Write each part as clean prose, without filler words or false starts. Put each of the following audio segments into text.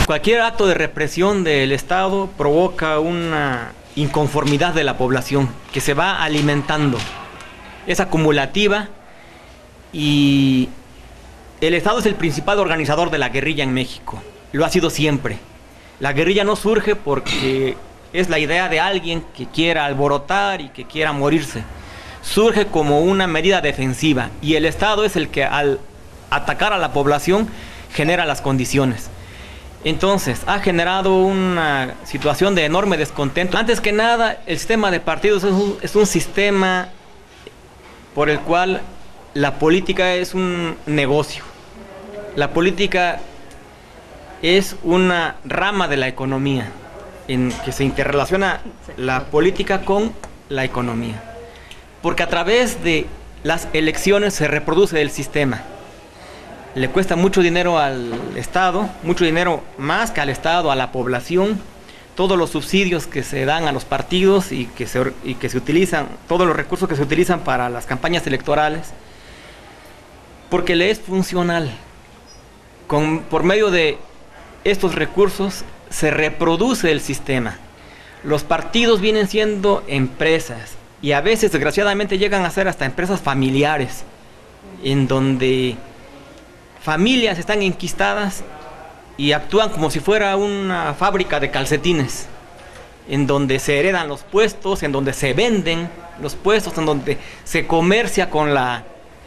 Cualquier acto de represión del Estado provoca una inconformidad de la población que se va alimentando. Es acumulativa y el Estado es el principal organizador de la guerrilla en México. Lo ha sido siempre. La guerrilla no surge porque es la idea de alguien que quiera alborotar y que quiera morirse. Surge como una medida defensiva y el Estado es el que al atacar a la población genera las condiciones. Entonces, ha generado una situación de enorme descontento. Antes que nada, el sistema de partidos es un sistema por el cual la política es un negocio. La política es una rama de la economía en que se interrelaciona la política con la economía. Porque a través de las elecciones se reproduce el sistema. Le cuesta mucho dinero al Estado, mucho dinero más que al Estado, a la población, todos los subsidios que se dan a los partidos y que se utilizan, todos los recursos que se utilizan para las campañas electorales, porque le es funcional. Por medio de estos recursos se reproduce el sistema. Los partidos vienen siendo empresas y a veces desgraciadamente llegan a ser hasta empresas familiares, en donde familias están enquistadas y actúan como si fuera una fábrica de calcetines, en donde se heredan los puestos, en donde se venden los puestos, en donde se comercia con la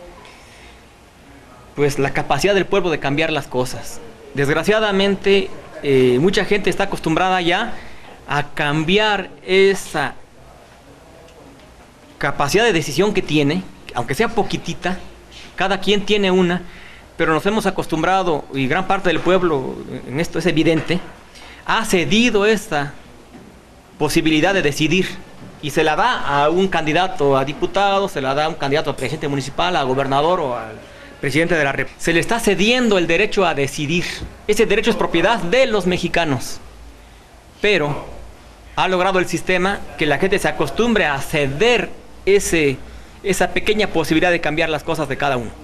capacidad del pueblo de cambiar las cosas. Desgraciadamente, mucha gente está acostumbrada ya a cambiar esa capacidad de decisión que tiene, aunque sea poquitita, cada quien tiene una, pero nos hemos acostumbrado, y gran parte del pueblo, en esto es evidente, ha cedido esta posibilidad de decidir y se la da a un candidato a diputado, se la da a un candidato a presidente municipal, a gobernador o al presidente de la República. Se le está cediendo el derecho a decidir. Ese derecho es propiedad de los mexicanos, pero ha logrado el sistema que la gente se acostumbre a ceder esa pequeña posibilidad de cambiar las cosas de cada uno.